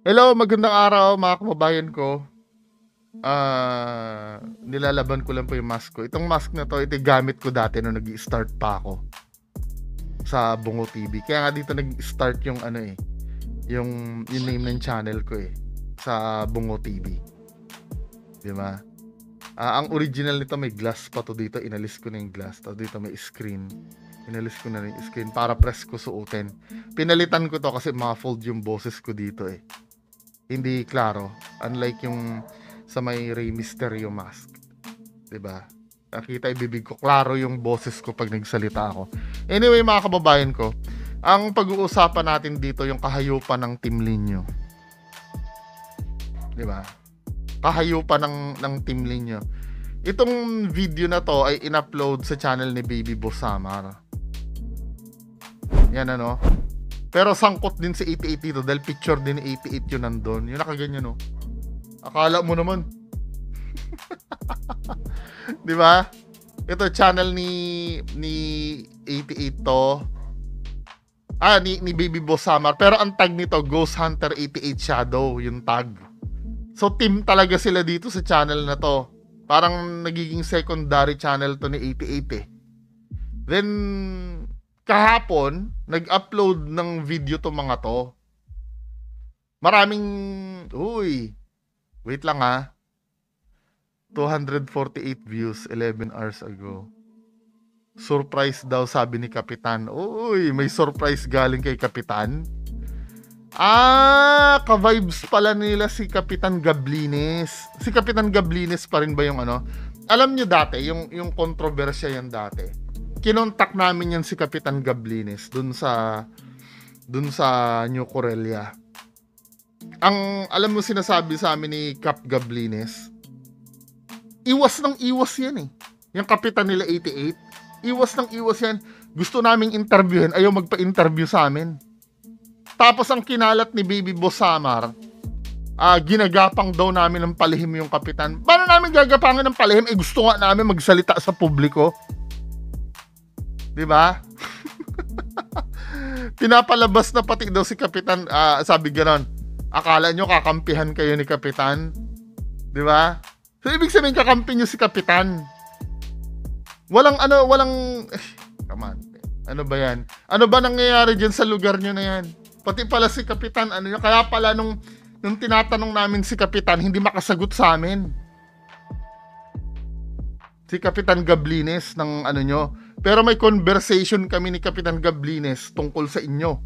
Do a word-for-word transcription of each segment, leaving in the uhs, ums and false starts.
Hello, magandang araw mga kababayan ko. Ah, nilalaban ko lang po yung mask ko. Itong mask na 'to, ito yung gamit ko dati nung nag-i-start pa ako sa Bungo T V. Kaya nga dito nag-start yung ano eh, yung yung name ng channel ko eh, sa Bungo T V. 'Di ba? Ah, ang original nito may glass pa to dito, inalis ko na yung glass. Tapos dito may screen. Inalis ko na rin yung screen para press ko suotin. Pinalitan ko to kasi muffled yung boses ko dito eh. Hindi klaro. Unlike yung sa may Rey Mysterio mask. 'Di ba? Nakita ibibig ko, klaro yung boses ko pag nagsalita ako. Anyway, mga kababayan ko, ang pag-uusapan natin dito yung kahayupan ng Team Linyo. 'Di ba? Kahayupan ng ng Team Linyo. Itong video na to ay in-upload sa channel ni Baby Boss Samar. Yan ano. Pero sangkot din si eighty-eight dito dahil picture din ni eighty-eight yun nandun. Yung nakaganyan no. Akala mo naman. Di ba? Ito channel ni ni eighty-eight to. Ah, ni, ni Baby Boss Samar. Pero ang tag nito, Ghost Hunter eighty-eight Shadow, yung tag. So team talaga sila dito sa channel na to. Parang nagiging secondary channel to ni eighty-eight eh. Then kahapon, nag-upload ng video to mga to. Maraming, uy, wait lang ha. two hundred forty-eight views, eleven hours ago. Surprise daw sabi ni Kapitan. Uy, may surprise galing kay Kapitan. Ah, ka-vibes pala nila si Kapitan Gablines. Si Kapitan Gablines pa rin ba yung ano? Alam nyo dati, yung, yung kontrobersya yan dati. Kinontak namin yan si Kapitan Gablines dun sa dun sa New Corellia. Ang alam mo sinasabi sa amin ni Cap Gablines, iwas ng iwas yan eh. Yung kapitan nila eighty-eight, iwas ng iwas yan. Gusto naming interviewin, ayaw magpa-interview sa amin. Tapos ang kinalat ni Baby Boss Samar, uh, ginagapang daw namin ng palihim yung kapitan. Paano namin gagapangan ng palihim? Eh gusto nga namin magsalita sa publiko. Diba? Pinapalabas na pati daw si Kapitan, uh, sabi ganon, akala nyo kakampihan kayo ni Kapitan? Diba? So ibig sabihin kakampi nyo si Kapitan. Walang ano, walang, eh, come on, ano ba yan? Ano ba nangyayari dyan sa lugar nyo na yan? Pati pala si Kapitan, ano nyo, kaya pala nung, nung tinatanong namin si Kapitan, hindi makasagot sa amin. Si Kapitan Gablines ng ano nyo. Pero may conversation kami ni Kapitan Gablines tungkol sa inyo.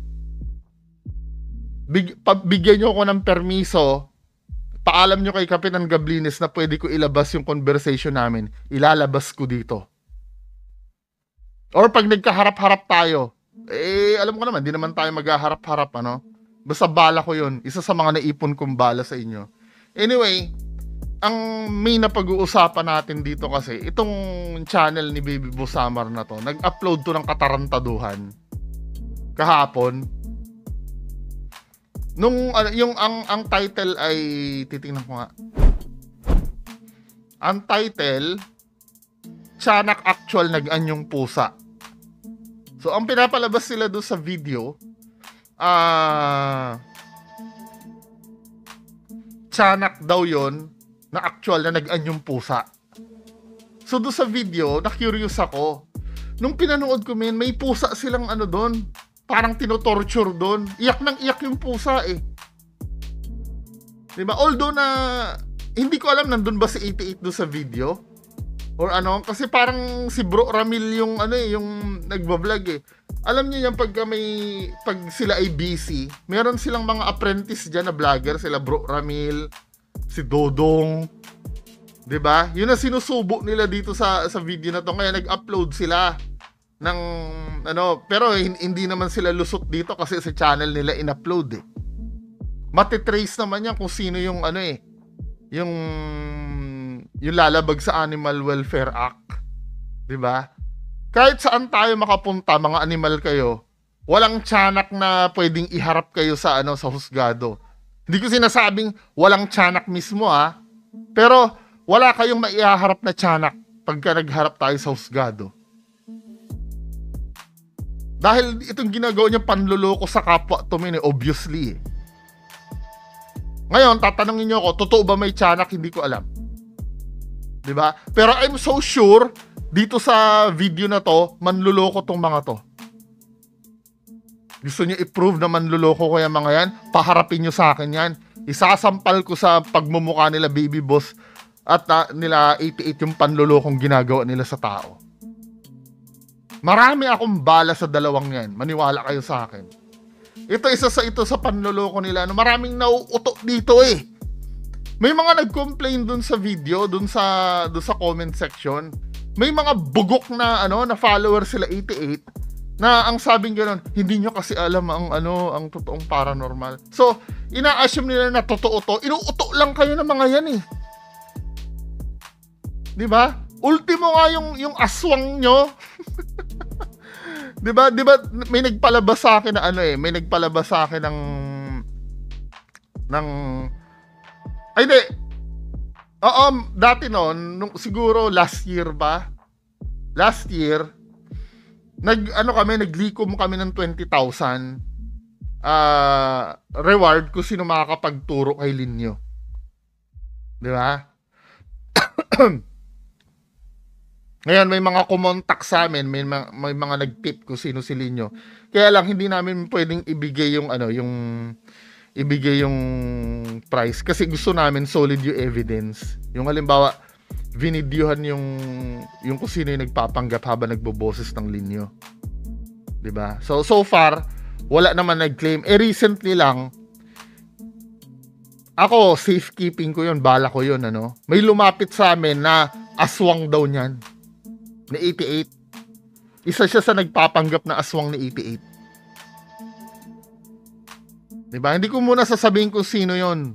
Big, bigyan nyo ako ng permiso. Paalam nyo kay Kapitan Gablines na pwede ko ilabas yung conversation namin. Ilalabas ko dito. Or pag nagkaharap-harap tayo, eh alam ko naman, di naman tayo maghaharap-harap, ano? Basta bala ko yun. Isa sa mga naipon kong bala sa inyo. Anyway, ang may napag-uusapan natin dito kasi, itong channel ni Baby Boss Samar na to, nag-upload to ng katarantaduhan kahapon. Nung, uh, yung, ang, ang title ay, titingnan ko nga. Ang title, Tiyanak Actual Nag-anyong Pusa. So, ang pinapalabas sila doon sa video, ah, uh, tiyanak daw yon na actual na nag-anyong pusa. So doon sa video, na-curious ako. Nung pinanood ko, men, may pusa silang ano doon. Parang tinotorture doon. Iyak nang iyak yung pusa eh. Diba? Although na, hindi ko alam nandun ba si eighty-eight doon sa video? Or ano? Kasi parang si Bro Ramil yung ano eh, yung nagbablog eh. Alam niyo yan pagka may, pag sila ay busy, meron silang mga apprentice dyan na vlogger. Sila Bro Ramil, si Dodong, 'di ba? Yun ang sinusubo nila dito sa sa video na to. Kaya nag-upload sila ng ano, pero hindi naman sila lusot dito kasi sa channel nila in-upload eh. Matitrace naman yan kung sino yung ano eh, yung yung lalabag sa Animal Welfare Act, 'di ba? Kahit saan tayo makapunta, mga animal kayo, walang tiyanak na pwedeng iharap kayo sa ano, sa husgado. Hindi ko sinasabing walang tiyanak mismo ha. Pero wala kayong maihaharap na tiyanak pagka nagharap tayo sa husgado. Dahil itong ginagawa niya panluloko sa kapwa to, men, obviously. Ngayon, tatanungin niyo ako, totoo ba may tiyanak? Hindi ko alam. 'Di ba? Pero I'm so sure dito sa video na to, manluloko tong mga to. Gusto niyo i-prove na manluloko ko yung mga yan? Paharapin niyo sa akin yan. Isasampal ko sa pagmumukha nila Baby Boss at uh, nila eighty-eight yung panlulokong ginagawa nila sa tao. Marami akong bala sa dalawang yan. Maniwala kayo sa akin. Ito isa sa ito sa panloloko nila. Ano, maraming nauuto dito eh. May mga nag-complain dun sa video, dun sa dun sa comment section. May mga bugok na ano, na follower sila eighty-eight na ang sabing gano'n, hindi nyo kasi alam ang ano, ang totoong paranormal. So, ina-assume nila na totoo to. Inuuto lang kayo ng mga yan eh. 'Di ba? Ultimo nga yung yung aswang nyo. 'Di ba? 'Di ba may nagpalabas sa akin na ano eh, may nagpalabas sa akin ng ng ay di. Oo, dati noon, nung siguro last year ba? Last year, nag ano kami, naglikom kami ng twenty thousand uh, reward kung sino makakapagturo kay Linyo. 'Di ba? Ngayon, may mga kumontak sa amin, may mga, may mga nag-tip kung sino si Linyo. Kaya lang, hindi namin pwedeng ibigay yung, ano, yung, ibigay yung price. Kasi gusto namin solid yung evidence. Yung halimbawa, vinidyohan yung, yung kung sino yung nagpapanggap habang nagboboses ng Linyo. Diba? So, so far, wala naman nag-claim. Eh, recently lang, ako, safekeeping ko yun, bala ko yun, ano. May lumapit sa amin na aswang daw niyan. Ni eighty-eight. Isa siya sa nagpapanggap na aswang ni eighty-eight. Diba? Hindi ko muna sasabihin kung sino yon.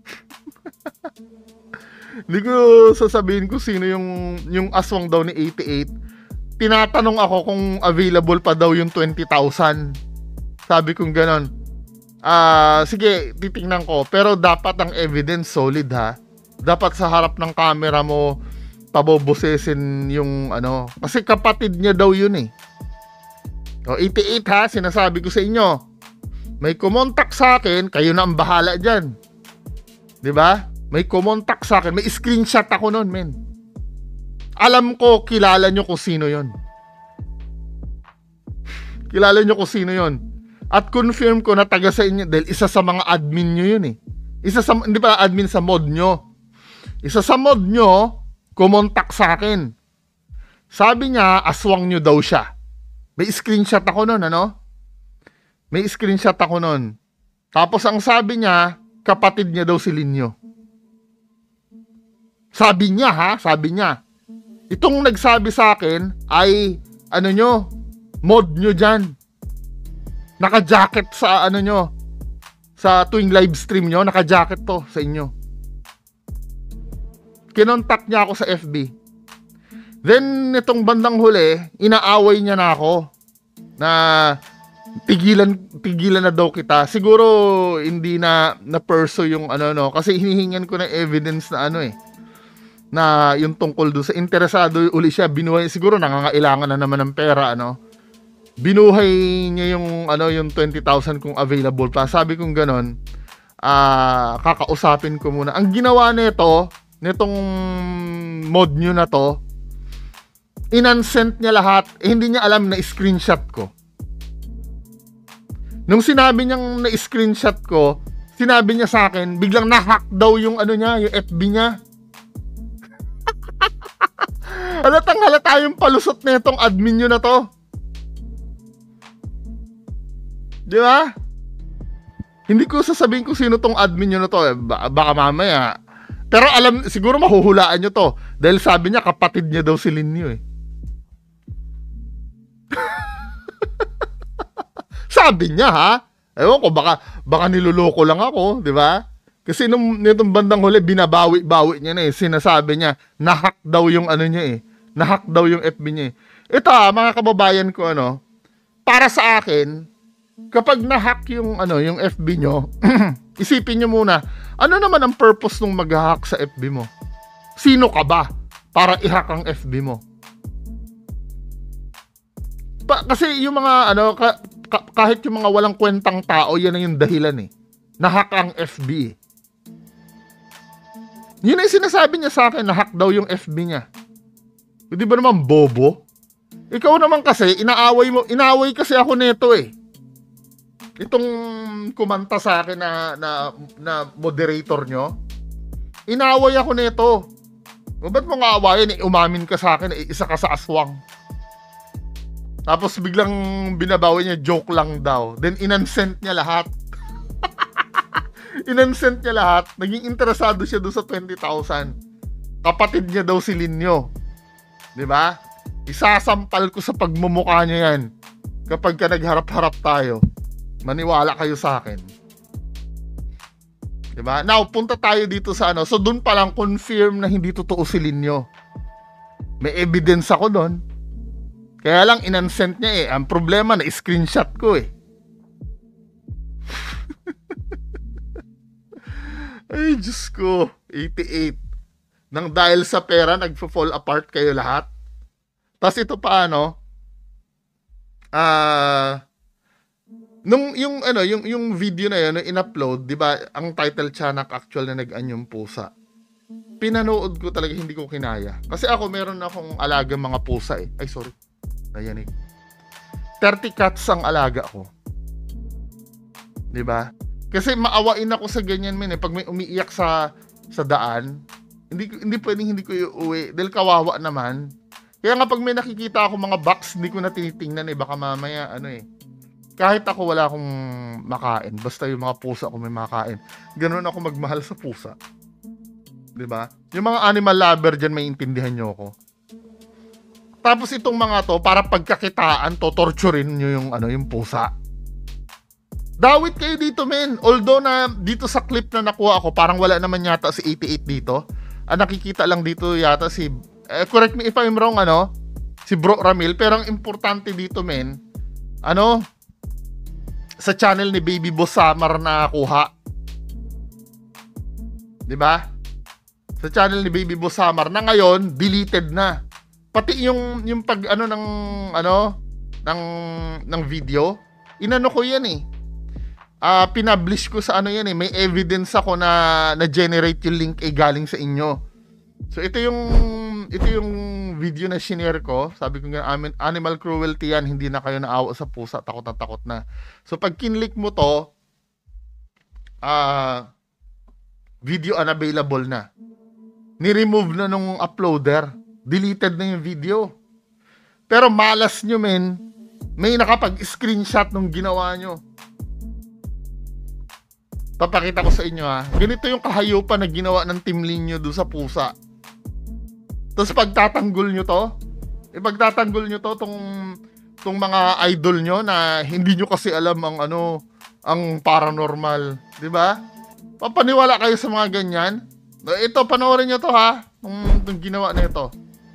Hindi ko sasabihin kung sino yung, yung aswang daw ni eighty-eight. Tinatanong ako kung available pa daw yung twenty thousand. Sabi kong ganon. Ah, uh, sige, titingnan ko. Pero dapat ang evidence solid ha. Dapat sa harap ng camera mo pabobosesin yung ano, kasi kapatid niya daw yun eh. O eighty-eight ha, sinasabi ko sa inyo. May kumontak sa akin, kayo na ang bahala diyan. 'Di ba? May kumontak sa akin, may screenshot ako noon, men. Alam ko, kilala nyo kung sino yon. Kilala nyo kung sino yon. At confirm ko na taga sa inyo dahil isa sa mga admin nyo yun eh. Isa sa, hindi pa admin sa mod nyo. Isa sa mod nyo, kumontak sa akin. Sabi niya, aswang nyo daw siya. May screenshot ako nun, ano? May screenshot ako nun. Tapos ang sabi niya, kapatid niya daw si Linyo. Sabi niya ha, sabi niya. Itong nagsabi sa akin ay, ano nyo, mod nyo dyan. Naka-jacket sa ano nyo, sa tuwing live stream nyo, naka-jacket to sa inyo. Kinontak niya ako sa F B. Then, itong bandang huli, inaaway niya na ako na tigilan, tigilan na daw kita. Siguro, hindi na na-perso yung ano, no. Kasi hinihingan ko ng evidence na ano eh. Na yung tungkol doon sa interesado uli siya. Binuhay, siguro nangangailangan na naman ng pera, ano. Binuhay niya yung, ano, yung twenty thousand kung available pa. Sabi kong ganon, ah, kakausapin ko muna. Ang ginawa nito, nitong mod nyo na to, inansent niya lahat, eh, hindi niya alam na screenshot ko. Nung sinabi niyang na screenshot ko, sinabi niya sa akin, biglang na-hack daw yung ano niya, yung F B niya. Halatang halata yung palusot na itong admin nyo na to. Di ba? Hindi ko sasabihin kung sino tong admin nyo na to. Eh, baka mamaya. Pero alam, siguro mahuhulaan nyo to. Dahil sabi niya, kapatid niya daw si Linyo eh. Sabi niya ha. Ewan ko, baka, baka niluloko lang ako, di ba? Kasi nung nitong bandang huli, binabawi-bawi niya na eh. Sinasabi niya, nahack daw yung ano niya eh. Nahack daw yung F B niya eh. Ito ha, mga kababayan ko ano, para sa akin, kapag nahack yung ano, yung F B nyo, isipin nyo muna, ano naman ang purpose nung mag-hack sa F B mo? Sino ka ba para i-hack ang F B mo? Pa, kasi yung mga ano, ka, ka, kahit yung mga walang kwentang tao, yan na yung dahilan eh. Nahack ang F B. Yun ay sinasabi niya sa akin na hack daw yung F B niya. Di ba naman bobo? Ikaw naman kasi, inaaway mo, inaaway kasi ako nito eh. Itong kumanta sa akin na, na, na moderator nyo, inaaway ako nito. O ba't mo nga awayan eh, umamin ka sa akin, eh, isa ka sa aswang. Tapos biglang binabawi niya, joke lang daw. Then inansent niya lahat. Inansent niya lahat. Naging interesado siya doon sa twenty thousand. Kapatid niya daw si Linyo. Diba? Isasampal ko sa pagmumukha niya yan. Kapag ka nagharap-harap tayo, maniwala kayo sa akin. Diba? Now, punta tayo dito sa ano. So, doon pa lang confirm na hindi totoo si Linyo. May evidence ako doon. Kaya lang, inansent niya eh. Ang problema, na-screenshot ko eh. Ay, Diyos ko. eighty-eight. Nang dahil sa pera, nagpo-fall apart kayo lahat. Tapos ito pa ano, ah, uh, nung yung ano, yung yung video na yun, na in-upload, 'di ba? Ang title tiyanak actual na nag-anyong pusa. Pinanood ko talaga, hindi ko kinaya. Kasi ako meron akong alagang mga pusa eh. Ay, sorry. Nayanig. thirty cats ang alaga ko. 'Di ba? Kasi maawain ako sa ganyan men eh. Pag may umiiyak sa sa daan, hindi hindi pwedeng hindi ko iuwi dahil kawawa naman. Kaya nga pag may nakikita ako mga box, hindi ko na tinitingnan eh. Baka mamaya ano eh. Kahit ako wala akong makain, basta yung mga pusa ko may makain. Ganoon ako magmahal sa pusa. 'Di ba? Yung mga animal lover diyan, may intindihan niyo ako. Tapos itong mga to, para pagkakitaan, to torturein niyo yung ano, yung pusa. Dawit kayo dito, men. Although na dito sa clip na nakuha ako, parang wala naman yata si eighty-eight dito. Ah, nakikita lang dito yata si, eh, correct me if I'm wrong, ano, si Bro Ramil. Pero ang importante dito, men, ano, sa channel ni Baby Boss Samar na kuha. 'Di ba? Sa channel ni Baby Boss Samar na ngayon deleted na. Pati yung yung pag ano ng ano ng ng video, inano ko 'yan eh. Ah, uh, pinablish ko sa ano 'yan eh. May evidence ako na na-generate yung link eh galing sa inyo. So ito yung ito yung video na shinare ko. Sabi ko nga, animal cruelty yan, hindi na kayo naawa sa pusa, takot na takot na. So pag kinlik mo to, ah uh, video unavailable na. Ni-remove na nung uploader. Deleted na yung video. Pero malas nyo, men. May nakapag-screenshot nung ginawa nyo. Papakita ko sa inyo ha. Ganito yung kahayupan na ginawa ng Team Linyo doon sa pusa. Tapos pagtatanggol nyo to, ipagtatanggol nyo to tong, tong mga idol nyo na hindi nyo kasi alam ang ano, ang paranormal. Diba? Papaniwala kayo sa mga ganyan. Ito, panoorin nyo to ha. Itong, itong ginawa na ito.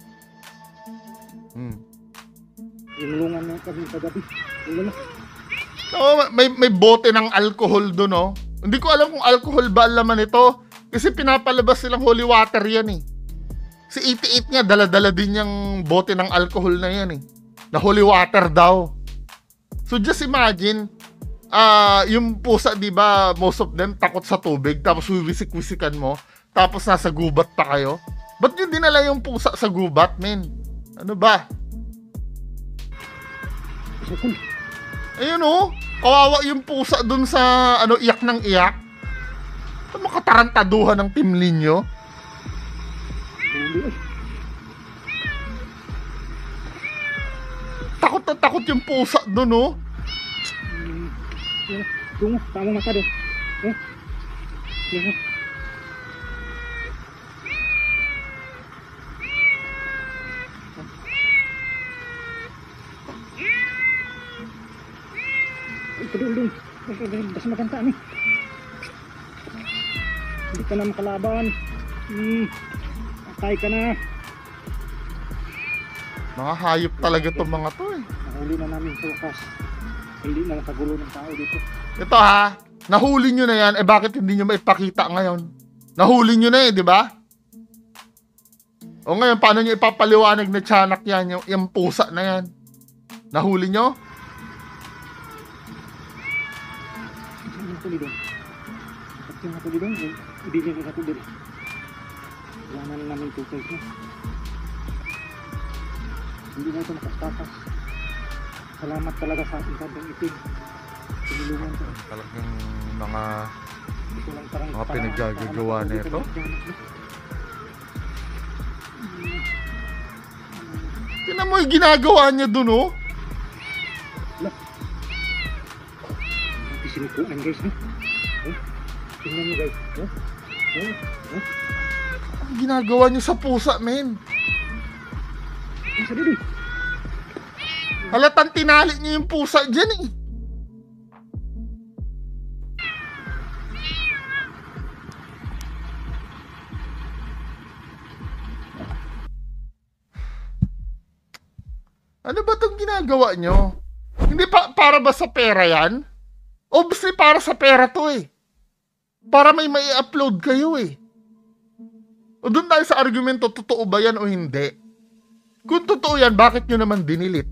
Hmm. Inulungan na kami kagabi. Oh, may, may bote ng alcohol doon, no? Hindi ko alam kung alcohol ba ang laman ito. Kasi pinapalabas silang holy water yan eh. Si eighty-eight nga, dala-dala din yung bote ng alcohol na yan eh. Na holy water daw. So just imagine, uh, yung pusa, di ba, most of them takot sa tubig, tapos wiwisik-wisikan mo, tapos nasa gubat pa kayo. Ba't yun dinala yung pusa sa gubat, men? Ano ba? Ayun oh, kawawa yung pusa dun sa ano, iyak ng iyak. Ito makatarantaduhan ng Team Linyo. Takot na takot yung pusa dun oh. Tungo, tamang mata doon. Eh? Yan. Ito doon, doon. Basta maganda ni. Hindi ka na makalaban. Hmm. Atay ka na. Mga hayop talaga itong mga to eh. Nahuli na namin sa wakas. Hindi na nakagulo ng tao dito. Ito ha, nahuli nyo na yan, eh bakit hindi nyo maipakita ngayon? Nahuli nyo na eh, di ba? O ngayon, paano nyo ipapaliwanag na tiyanak yan, yung, yung pusa na yan? Nahuli nyo? Ano ko dito? At yung ako dito, hindi niya nakatulog. Wala na namin tukay ko. Hindi na ito makastakas. Salamat talaga sa ating Kandang Itim. Tinulungan ko. Talagang mga Ito lang parang mga pinaggagawa nito. Tingnan mo yung ginagawa niya dun, oh. Sinukuan guys, no? Eh? Tingnan nyo guys, no? Eh? Eh? Ang ginagawa niyo sa pusa, men. Ang sabi din. Halatang tinali niyo yung pusa dyan, eh. Ano ba itong ginagawa niyo? Hindi pa para ba sa pera yan? Obviously, para sa pera to, eh. Para may may upload kayo, eh. O doon tayo sa argumento, totoo ba yan o hindi? Kung totoo yan, bakit nyo naman dinilit?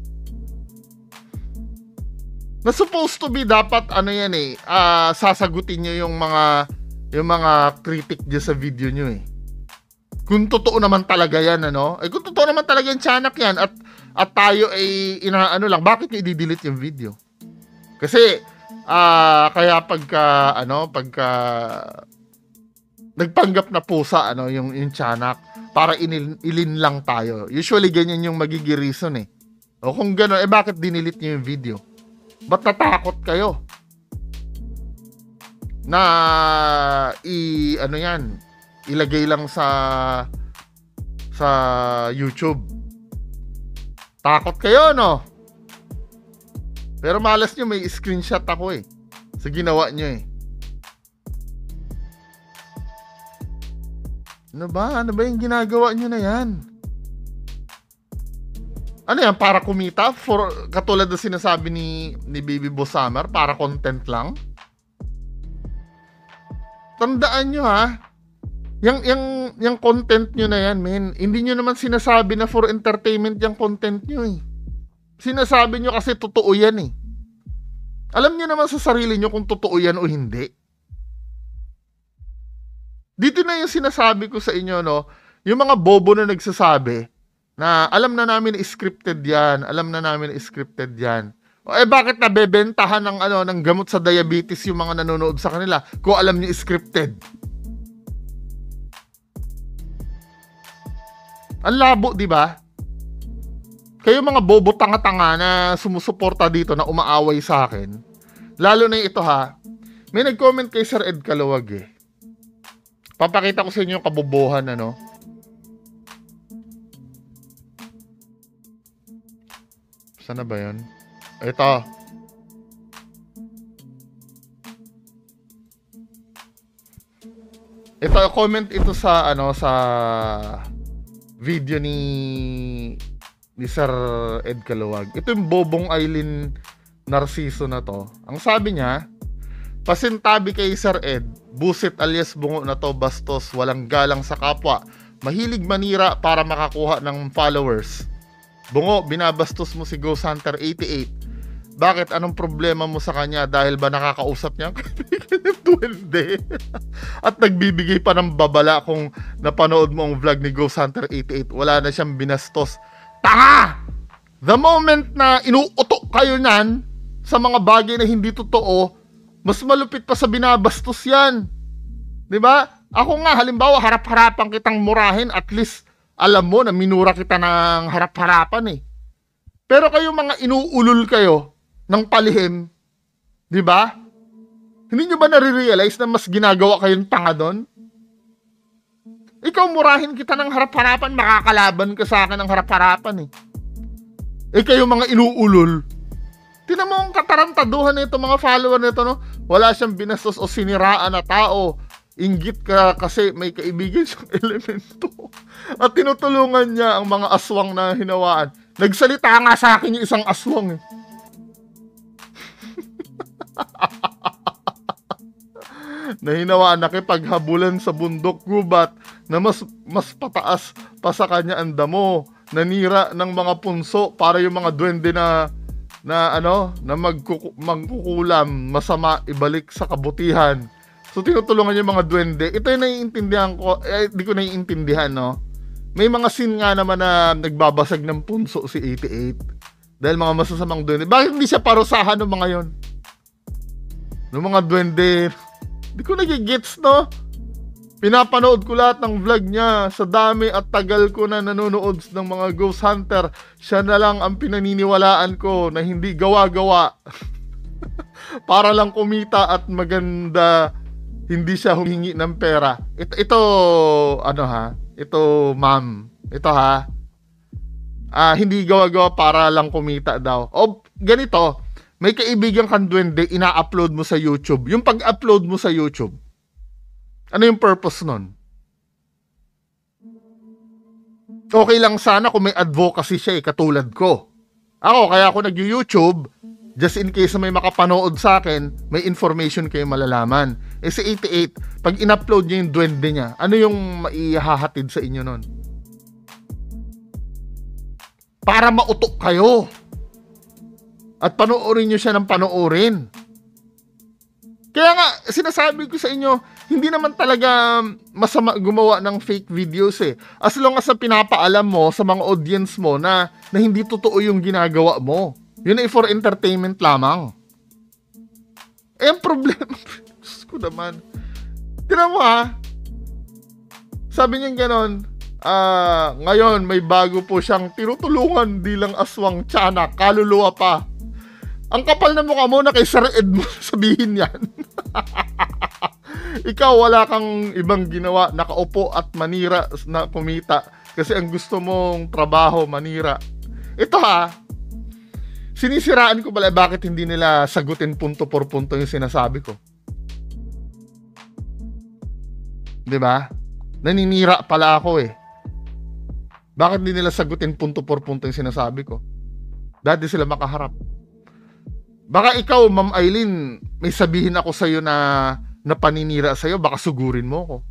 Na supposed to be dapat ano yan eh, uh, sasagutin nyo yung mga yung mga critic dyan sa video nyo eh. Kung totoo naman talaga yan, ano? Eh kung totoo naman talaga yung tiyanak yan at at tayo ay inaano lang, bakit nyo i-delete yung video? Kasi ah uh, kaya pagka ano, pagka nagpanggap na pusa ano yung yung tiyanak para inil, ilin lang tayo. Usually ganyan yung magiging reason eh. O kung gano'n, eh bakit dinilit nyo yung video? Ba't natakot kayo? Na i ano yan, ilagay lang sa sa YouTube. Takot kayo, no? Pero malas nyo, may screenshot ako eh. Sa ginawa nyo eh. Ano ba? Ano ba yung ginagawa nyo na yan? Ano yan? Para kumita? For, katulad na sinasabi ni, ni Baby Boss Summer, para content lang? Tandaan nyo ha, yung, yung, yung content nyo na yan, men, hindi nyo naman sinasabi na for entertainment yung content nyo eh. Sinasabi nyo kasi totoo yan eh. Alam nyo naman sa sarili nyo kung totoo yan o hindi. Dito na yung sinasabi ko sa inyo, no, yung mga bobo na nagsasabi na alam na namin scripted yan, alam na namin scripted yan. O, eh bakit nabebentahan ng ano ng gamot sa diabetes yung mga nanonood sa kanila kung alam niyo scripted? Ang labo, di ba? Kayo mga bobo tanga-tanga na sumusuporta dito na umaaway sa akin. Lalo na ito ha. May nag-comment kay Sir Ed Caluwag eh. Papakita ko sa inyo yung kabobohan ano. Saan na ba yun? Ito. Ito, comment ito sa ano sa video ni ni Sir Ed Caluwag. Ito yung bobong Eileen Narciso na to. Ang sabi niya, pasintabi kay Sir Ed, busit alias bungo na to, bastos, walang galang sa kapwa, mahilig manira para makakuha ng followers. Bungo, binabastos mo si Ghost Hunter eighty-eight. Bakit? Anong problema mo sa kanya? Dahil ba nakakausap niya? Duwende. At nagbibigay pa ng babala kung napanood mo ang vlog ni Ghost Hunter eighty-eight. Wala na siyang binastos. Tanga! The moment na inuutok kayo nan sa mga bagay na hindi totoo, mas malupit pa sa binabastos yan. Diba? Ako nga, halimbawa, harap-harapan kitang murahin, at least alam mo na minura kita ng harap-harapan eh. Pero kayo mga inuulol kayo ng palihim, di ba? Hindi nyo ba nare-realize na mas ginagawa kayong tanga doon? Ikaw murahin kita ng harap-harapan, makakalaban ka sa akin ng harap-harapan eh. Eh kayo mga inuulol, tinan mo ang katarantaduhan nito mga follower nito, no? Wala siyang binastos o siniraan na tao. Inggit ka kasi may kaibigan siyang elemento. At tinutulungan niya ang mga aswang na hinawaan. Nagsalita nga sa akin yung isang aswang eh. Nahinawaan, nakipaghabulan sa bundok gubat na mas, mas pataas pa sa kanya ang damo. Nanira ng mga punso para yung mga duwende na na ano, na magkuku- magkukulam, masama ibalik sa kabutihan. So, tinutulungan yung mga duwende. Ito yung naiintindihan ko. Eh, di ko naiintindihan, no? May mga scene nga naman na nagbabasag ng punso si eighty-eight. Dahil mga masasamang duwende. Bakit hindi siya parusahan ng mga yon? Ng mga duwende. Di ko nagigets, no? Pinapanood ko lahat ng vlog niya. Sa dami at tagal ko na nanonood ng mga Ghost Hunter, siya na lang ang pinaniniwalaan ko na hindi gawa-gawa. Para lang kumita at maganda, hindi siya humingi ng pera. Ito, ito ano ha? Ito, ma'am. Ito ha? Ah, hindi gawa-gawa para lang kumita daw. O, ganito. May kaibigan kang duwende, ina-upload mo sa YouTube. Yung pag-upload mo sa YouTube, ano yung purpose nun? Okay lang sana kung may advocacy siya eh, katulad ko. Ako, kaya ako nag-YouTube, just in case na may makapanood sa akin, may information kayo malalaman. Eh si eighty-eight, pag in-upload niya yung duwende niya, ano yung maihahatid sa inyo nun? Para mautok kayo. At panoorin nyo siya ng panoorin. Kaya nga, sinasabi ko sa inyo, hindi naman talaga masama gumawa ng fake videos eh. As long as pinapaalam mo sa mga audience mo na, na hindi totoo yung ginagawa mo. Yun ay for entertainment lamang. Eh, ang problema, Diyos ko naman. Tignan mo ha, sabi niya gano'n, ah, ngayon may bago po siyang tinutulungan, di lang aswang tiyanak, kaluluwa pa. Ang kapal na mukha mo na kay Sir Ed mo sabihin yan. Ikaw wala kang ibang ginawa, nakaupo at manira na kumita. Kasi ang gusto mong trabaho, manira. Ito ha, sinisiraan ko pala bakit hindi nila sagutin punto por punto yung sinasabi ko. Diba? Naninira pala ako eh. Bakit hindi nila sagutin punto por punto yung sinasabi ko? Dati sila makaharap. Baka ikaw, Ma'am Eileen, may sabihin ako sa'yo na, na paninira sa'yo, baka sugurin mo ko.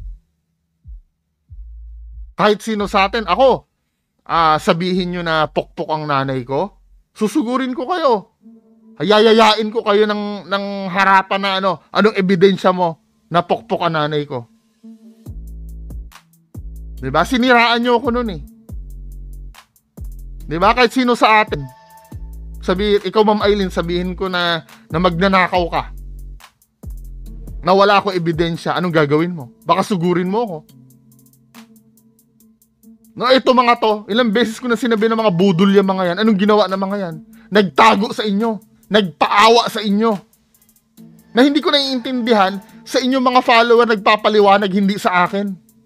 Kahit sino sa atin, ako, ah, sabihin nyo na pokpok ang nanay ko, susugurin ko kayo. Hayayayain ko kayo ng, ng harapan na ano, anong ebidensya mo na pokpok ang nanay ko. Diba? Siniraan nyo ako nun eh. Diba? Kahit sino sa atin. Sabihin, ikaw Ma'am Eileen, sabihin ko na, na magnanakaw ka. Na wala ako ebidensya, anong gagawin mo? Baka sugurin mo ako. No, ito mga to, ilang beses ko na sinabi ng mga budol yung mga yan. Anong ginawa ng mga yan? Nagtago sa inyo. Nagpaawa sa inyo. Na hindi ko naiintindihan, sa inyong mga follower nagpapaliwanag, hindi sa akin.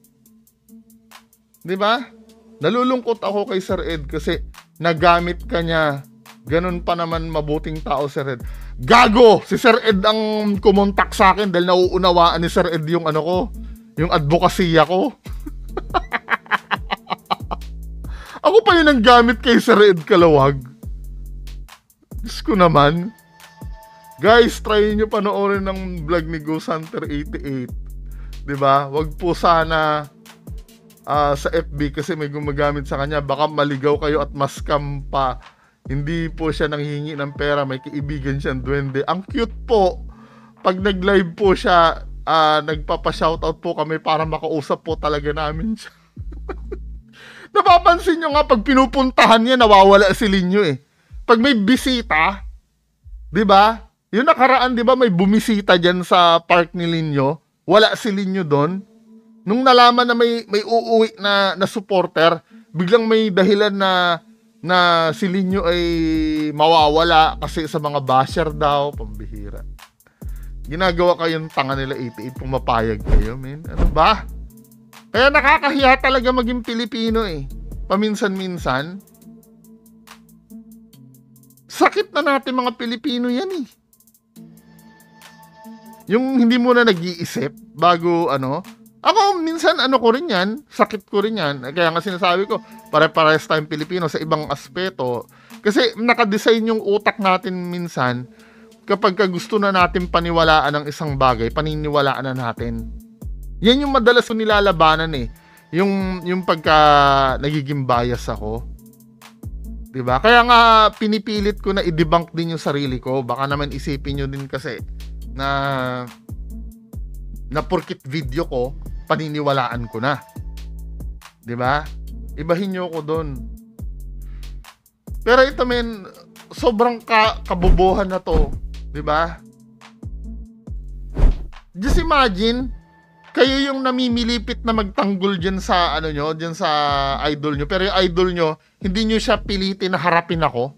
Diba? Nalulungkot ako kay Sir Ed kasi nagamit ka niya. Ganun pa naman mabuting tao, Sir Ed. Gago! Si Sir Ed ang kumontak sa akin dahil nauunawaan ni Sir Ed yung ano ko, yung advokasya ko. Ako pa yun ang gamit kay Sir Ed Kalawag. Diyos ko naman. Guys, try nyo panoorin ng vlog ni Ghost Hunter eighty-eight. Diba? Wag po sana uh, sa F B kasi may gumagamit sa kanya. Baka maligaw kayo at ma-scam pa. Hindi po siya nanghihingi ng pera. May kaibigan siyang duwende. Ang cute po. Pag nag-live po siya, uh, nagpapa-shoutout po kami para makausap po talaga namin siya. Napapansin nyo nga, pag pinupuntahan niya, nawawala si Linyo eh. Pag may bisita, di ba? Yung nakaraan, di ba, may bumisita dyan sa park ni Linyo. Wala si Linyo doon. Nung nalaman na may, may uuwi na, na supporter, biglang may dahilan na na si Linyo ay mawawala kasi sa mga basher daw, pambihira. Ginagawa kayong tanga nila eighty-eight kung mapayag kayo, men. Ano ba? Kaya nakakahiya talaga maging Pilipino eh. Paminsan-minsan. Sakit na natin mga Pilipino yan eh. Yung hindi mo na nag-iisip bago ano. Ako, minsan, ano ko rin yan, sakit ko rin yan. Kaya nga sinasabi ko, pare-pares tayong Pilipino sa ibang aspeto. Kasi nakadesign yung utak natin minsan, kapag gusto na natin paniwalaan ng isang bagay, paniniwalaan na natin. Yan yung madalas ko nilalabanan eh. Yung, yung pagka nagiging bias ako. Diba? Kaya nga, pinipilit ko na i-debunk din yung sarili ko. Baka naman isipin nyo din kasi na na porkit video ko, paniniwalaan ko na. 'Di ba? Ibahin niyo ko doon. Pero ito men, sobrang ka kabobohan na to, 'di ba? Just imagine, kayo yung namimilipit na magtanggol diyan sa ano nyo, diyan sa idol nyo, pero yung idol nyo, hindi nyo siya pilitin na harapin ako.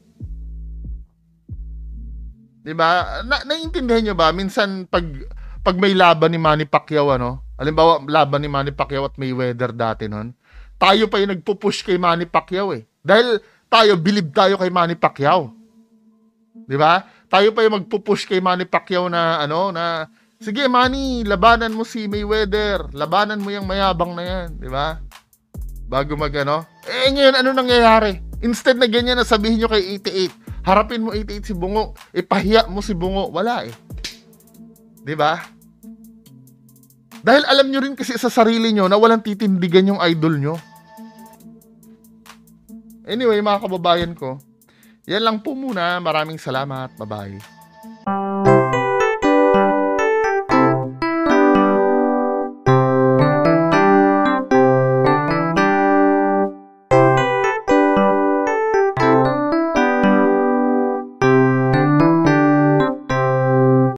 'Di ba? Na naiintindihan nyo ba minsan pag pag may laban ni Manny Pacquiao, ano? Halimbawa, laban ni Manny Pacquiao at Mayweather dati noon, tayo pa yung nagpo-push kay Manny Pacquiao eh. Dahil tayo, believe tayo kay Manny Pacquiao. 'Di ba? Tayo pa yung magpo-push kay Manny Pacquiao na ano, na sige Manny, labanan mo si Mayweather, labanan mo yung mayabang na yan, 'di ba? Bago magano. Eh ngayon ano nangyayari? Instead na ganyan na sabihin nyo kay eighty-eight, harapin mo eighty-eight si Bungo, ipahiya mo si Bungo, wala eh. 'Di ba? Dahil alam nyo rin kasi sa sarili nyo na walang titindigan yung idol nyo. Anyway, mga kababayan ko, yan lang po muna. Maraming salamat. Bye-bye.